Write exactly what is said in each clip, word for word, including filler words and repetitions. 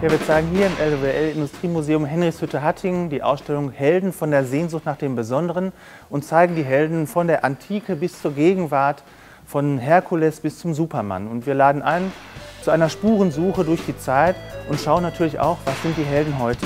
Ja, wir zeigen hier im L W L-Industriemuseum Henrichshütte-Hattingen die Ausstellung Helden von der Sehnsucht nach dem Besonderen und zeigen die Helden von der Antike bis zur Gegenwart, von Herkules bis zum Supermann. Und wir laden ein zu einer Spurensuche durch die Zeit und schauen natürlich auch, was sind die Helden heute.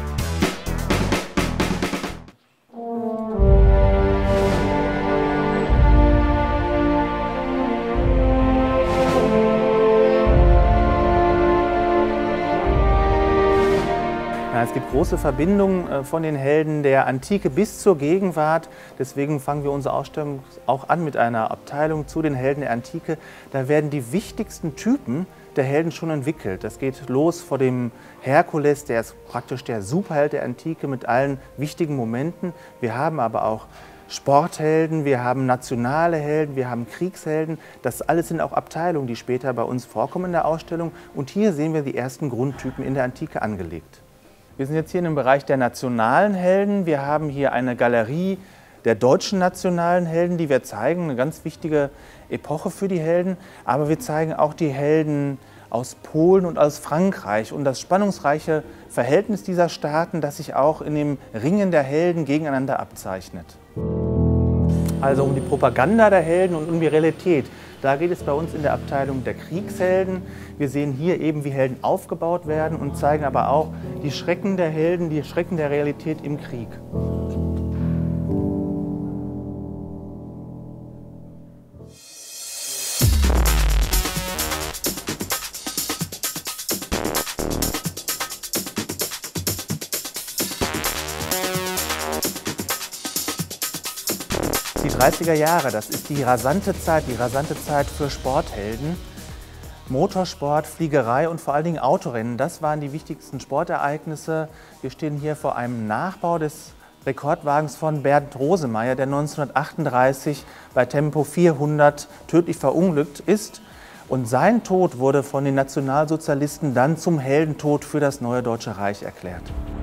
Es gibt große Verbindungen von den Helden der Antike bis zur Gegenwart. Deswegen fangen wir unsere Ausstellung auch an mit einer Abteilung zu den Helden der Antike. Da werden die wichtigsten Typen der Helden schon entwickelt. Das geht los vor dem Herkules, der ist praktisch der Superheld der Antike mit allen wichtigen Momenten. Wir haben aber auch Sporthelden, wir haben nationale Helden, wir haben Kriegshelden. Das alles sind auch Abteilungen, die später bei uns vorkommen in der Ausstellung. Und hier sehen wir die ersten Grundtypen in der Antike angelegt. Wir sind jetzt hier in dem Bereich der nationalen Helden. Wir haben hier eine Galerie der deutschen nationalen Helden, die wir zeigen. Eine ganz wichtige Epoche für die Helden. Aber wir zeigen auch die Helden aus Polen und aus Frankreich und das spannungsreiche Verhältnis dieser Staaten, das sich auch in dem Ringen der Helden gegeneinander abzeichnet. Also um die Propaganda der Helden und um die Realität. Da geht es bei uns in der Abteilung der Kriegshelden. Wir sehen hier eben, wie Helden aufgebaut werden und zeigen aber auch die Schrecken der Helden, die Schrecken der Realität im Krieg. Die dreißiger Jahre, das ist die rasante Zeit, die rasante Zeit für Sporthelden. Motorsport, Fliegerei und vor allen Dingen Autorennen, das waren die wichtigsten Sportereignisse. Wir stehen hier vor einem Nachbau des Rekordwagens von Bernd Rosemeyer, der neunzehnhundertachtunddreißig bei Tempo vierhundert tödlich verunglückt ist. Und sein Tod wurde von den Nationalsozialisten dann zum Heldentod für das neue Deutsche Reich erklärt.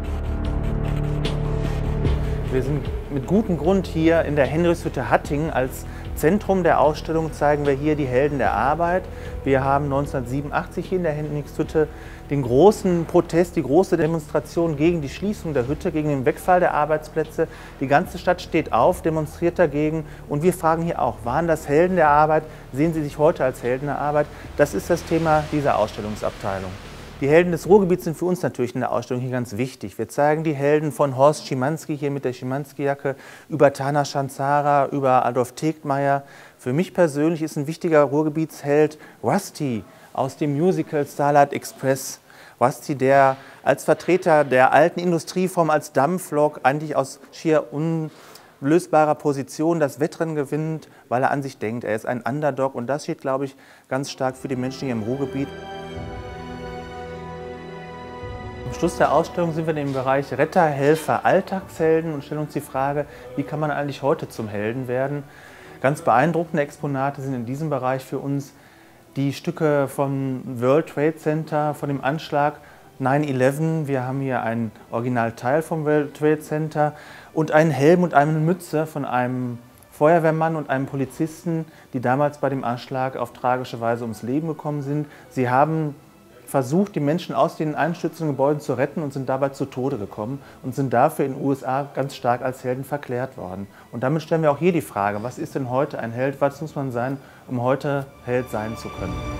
Wir sind mit gutem Grund hier in der Henrichshütte-Hattingen. Als Zentrum der Ausstellung zeigen wir hier die Helden der Arbeit. Wir haben neunzehnhundertsiebenundachtzig hier in der Henrichshütte den großen Protest, die große Demonstration gegen die Schließung der Hütte, gegen den Wegfall der Arbeitsplätze. Die ganze Stadt steht auf, demonstriert dagegen. Und wir fragen hier auch, waren das Helden der Arbeit? Sehen Sie sich heute als Helden der Arbeit? Das ist das Thema dieser Ausstellungsabteilung. Die Helden des Ruhrgebiets sind für uns natürlich in der Ausstellung hier ganz wichtig. Wir zeigen die Helden von Horst Schimanski hier mit der Schimanski-Jacke, über Tana Schanzara, über Adolf Tegtmeier. Für mich persönlich ist ein wichtiger Ruhrgebietsheld Rusty aus dem Musical Starlight Express. Rusty, der als Vertreter der alten Industrieform als Dampflok eigentlich aus schier unlösbarer Position das Wettrennen gewinnt, weil er an sich denkt. Er ist ein Underdog und das steht, glaube ich, ganz stark für die Menschen hier im Ruhrgebiet. Am Schluss der Ausstellung sind wir im Bereich Retter, Helfer, Alltagshelden und stellen uns die Frage, wie kann man eigentlich heute zum Helden werden? Ganz beeindruckende Exponate sind in diesem Bereich für uns die Stücke vom World Trade Center, von dem Anschlag neun elf. Wir haben hier ein Originalteil vom World Trade Center und einen Helm und eine Mütze von einem Feuerwehrmann und einem Polizisten, die damals bei dem Anschlag auf tragische Weise ums Leben gekommen sind. Sie haben versucht, die Menschen aus den einstürzenden Gebäuden zu retten und sind dabei zu Tode gekommen und sind dafür in den U S A ganz stark als Helden verklärt worden. Und damit stellen wir auch hier die Frage, was ist denn heute ein Held, was muss man sein, um heute Held sein zu können?